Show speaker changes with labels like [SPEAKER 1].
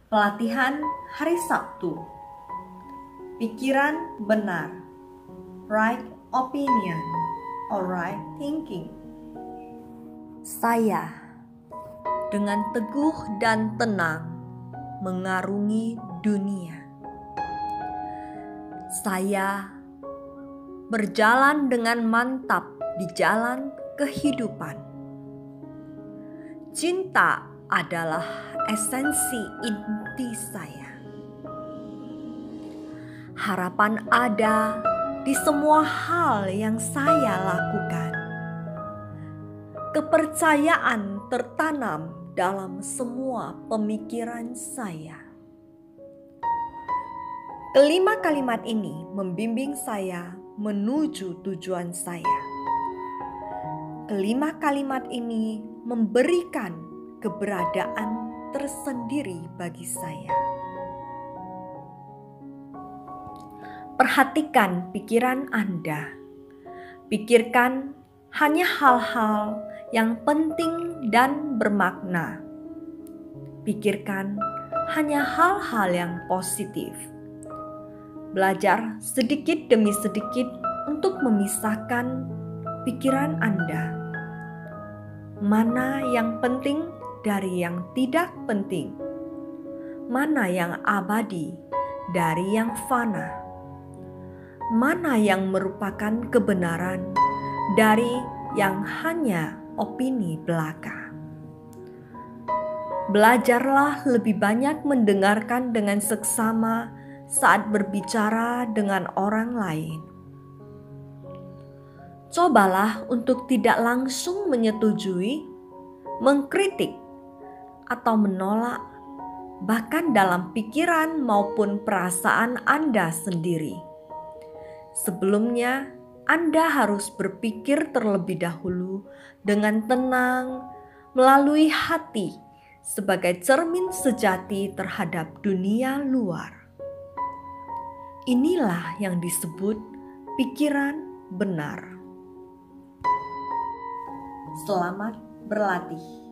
[SPEAKER 1] Pelatihan hari Sabtu. Pikiran benar, right opinion or right thinking. Saya dengan teguh dan tenang mengarungi dunia. Saya berjalan dengan mantap di jalan kehidupan. Cinta adalah esensi inti saya. Harapan ada di semua hal yang saya lakukan. Kepercayaan tertanam dalam semua pemikiran saya. Kelima kalimat ini membimbing saya menuju tujuan saya. Kelima kalimat ini memberikan keberadaan tersendiri bagi saya. Perhatikan pikiran Anda. Pikirkan hanya hal-hal yang penting dan bermakna. Pikirkan hanya hal-hal yang positif. Belajar sedikit demi sedikit untuk memisahkan pikiran Anda. Mana yang penting dari yang tidak penting? Mana yang abadi dari yang fana? Mana yang merupakan kebenaran dari yang hanya opini belaka? Belajarlah lebih banyak mendengarkan dengan seksama saat berbicara dengan orang lain. Cobalah untuk tidak langsung menyetujui, mengkritik, atau menolak, bahkan dalam pikiran maupun perasaan Anda sendiri. Sebelumnya, Anda harus berpikir terlebih dahulu dengan tenang melalui hati sebagai cermin sejati terhadap dunia luar. Inilah yang disebut pikiran benar. Selamat berlatih.